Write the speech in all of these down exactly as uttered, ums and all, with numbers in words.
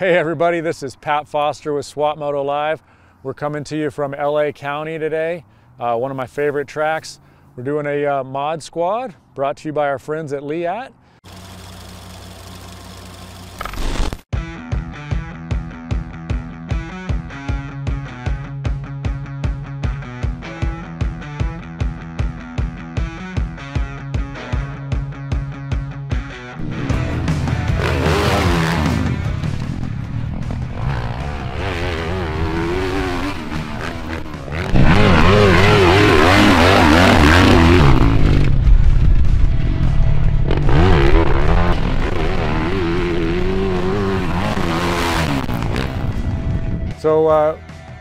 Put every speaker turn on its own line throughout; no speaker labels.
Hey everybody, this is Pat Foster with Swap Moto Live. We're coming to you from L A County today, uh, one of my favorite tracks. We're doing a uh, mod squad brought to you by our friends at Leatt. So uh,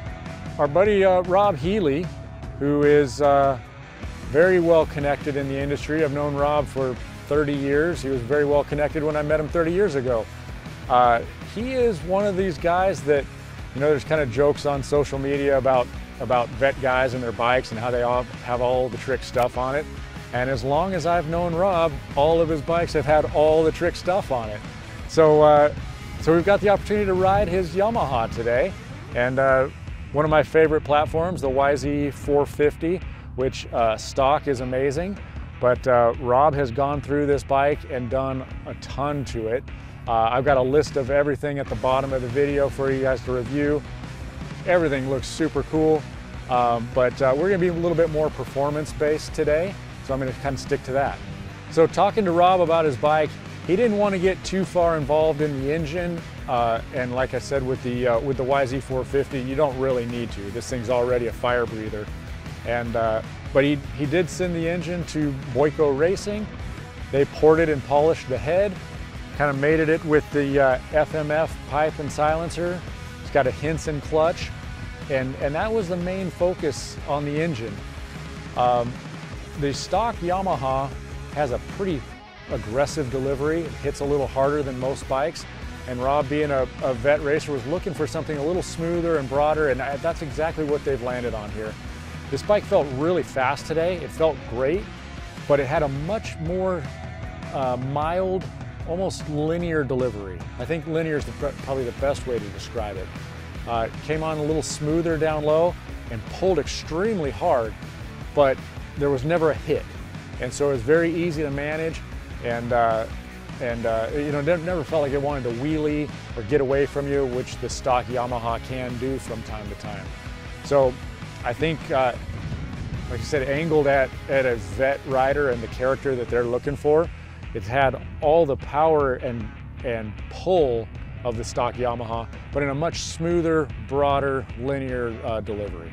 our buddy uh, Rob Healy, who is uh, very well connected in the industry. I've known Rob for thirty years. He was very well connected when I met him thirty years ago. Uh, he is one of these guys that, you know, there's kind of jokes on social media about, about vet guys and their bikes and how they all have all the trick stuff on it. And as long as I've known Rob, all of his bikes have had all the trick stuff on it. So, uh, so we've got the opportunity to ride his Yamaha today. And uh, one of my favorite platforms, the Y Z four fifty, which uh, stock is amazing, but uh, Rob has gone through this bike and done a ton to it. Uh, I've got a list of everything at the bottom of the video for you guys to review. Everything looks super cool, um, but uh, we're gonna be a little bit more performance-based today, so I'm gonna kind of stick to that. So talking to Rob about his bike, he didn't want to get too far involved in the engine, uh, and like I said, with the uh, with the Y Z four fifty, you don't really need to. This thing's already a fire breather, and uh, but he he did send the engine to Boyko Racing. They ported and polished the head, kind of mated it with the uh, F M F pipe and silencer. It's got a Henson clutch, and and that was the main focus on the engine. Um, the stock Yamaha has a pretty aggressive delivery. It hits a little harder than most bikes, and Rob, being a, a vet racer, was looking for something a little smoother and broader, and that's exactly what they've landed on here. This bike felt really fast today. It felt great, but it had a much more uh, mild, almost linear delivery. I think linear is the, probably the best way to describe it. Uh, it came on a little smoother down low and pulled extremely hard, but there was never a hit, and so it was very easy to manage. And, uh, and uh, you know, never, never felt like it wanted to wheelie or get away from you, which the stock Yamaha can do from time to time. So I think, uh, like I said, angled at, at a vet rider and the character that they're looking for, it's had all the power and, and pull of the stock Yamaha, but in a much smoother, broader, linear uh, delivery.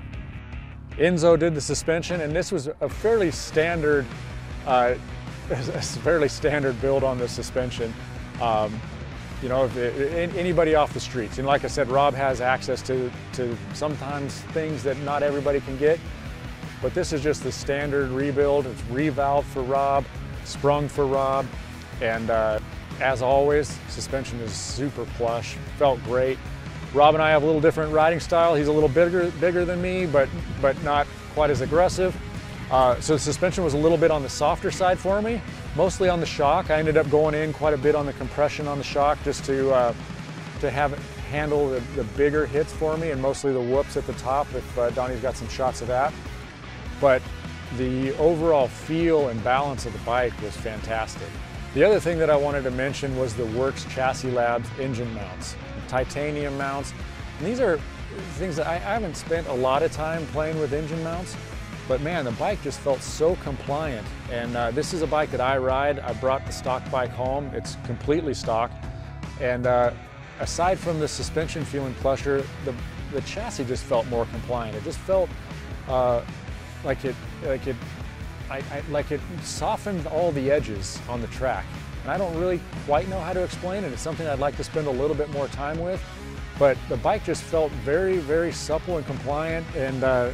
Enzo did the suspension, and this was a fairly standard uh, It's a fairly standard build on the suspension. Um, you know, if it, anybody off the streets, and like I said, Rob has access to, to sometimes things that not everybody can get, but this is just the standard rebuild. It's revalved for Rob, sprung for Rob, and uh, as always, suspension is super plush, felt great. Rob and I have a little different riding style. He's a little bigger, bigger than me, but, but not quite as aggressive. Uh, so the suspension was a little bit on the softer side for me, mostly on the shock. I ended up going in quite a bit on the compression on the shock just to, uh, to have it handle the, the bigger hits for me, and mostly the whoops at the top if uh, Donnie's got some shots of that. But the overall feel and balance of the bike was fantastic. The other thing that I wanted to mention was the Works Chassis Labs engine mounts, titanium mounts. And these are things that I, I haven't spent a lot of time playing with engine mounts. But man, the bike just felt so compliant. And uh, this is a bike that I ride. I brought the stock bike home. It's completely stock. And uh, aside from the suspension feeling plusher, the, the chassis just felt more compliant. It just felt uh, like it, like it, I, I, like it softened all the edges on the track. And I don't really quite know how to explain it. It's something I'd like to spend a little bit more time with. But the bike just felt very, very supple and compliant, and uh,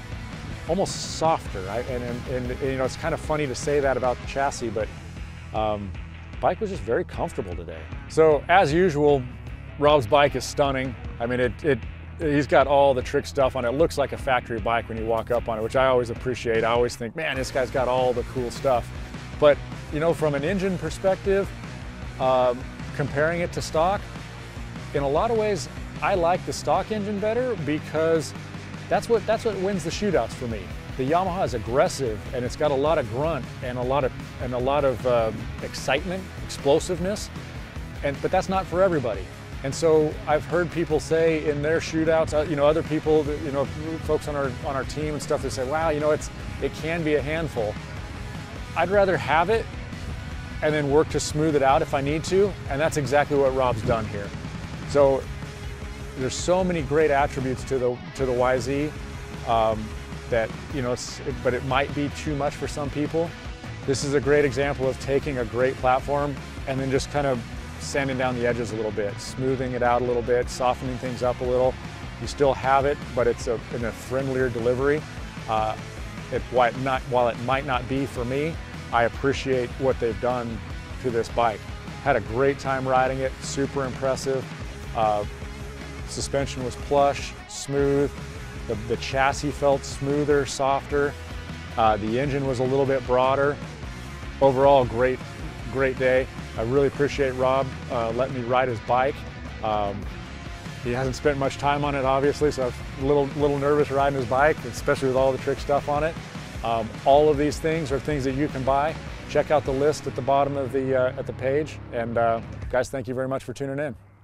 almost softer. I, and, and, and you know, it's kind of funny to say that about the chassis, but um, the bike was just very comfortable today. So as usual, Rob's bike is stunning. I mean, it, it, he's got all the trick stuff on it. It looks like a factory bike when you walk up on it, which I always appreciate. I always think, man, this guy's got all the cool stuff. But you know, from an engine perspective, um, comparing it to stock, in a lot of ways, I like the stock engine better because that's what, that's what wins the shootouts for me. The Yamaha is aggressive and it's got a lot of grunt and a lot of, and a lot of uh, excitement, explosiveness, and, but that's not for everybody. And so I've heard people say in their shootouts, uh, you know, other people, you know, folks on our, on our team and stuff, they say, wow, you know, it's, it can be a handful. I'd rather have it and then work to smooth it out if I need to, and that's exactly what Rob's done here. So there's so many great attributes to the, to the Y Z. Um, that, you know, it's, it, but it might be too much for some people. This is a great example of taking a great platform and then just kind of sanding down the edges a little bit, smoothing it out a little bit, softening things up a little. You still have it, but it's a, in a friendlier delivery. Uh, it, while, it not, while it might not be for me, I appreciate what they've done to this bike. Had a great time riding it, super impressive. Uh, suspension was plush, smooth. The, the chassis felt smoother, softer. Uh, the engine was a little bit broader. Overall, great, great day. I really appreciate Rob uh, letting me ride his bike. Um, he hasn't spent much time on it, obviously, so I'm a little, little nervous riding his bike, especially with all the trick stuff on it. Um, all of these things are things that you can buy. Check out the list at the bottom of the, uh, at the page. And uh, guys, thank you very much for tuning in.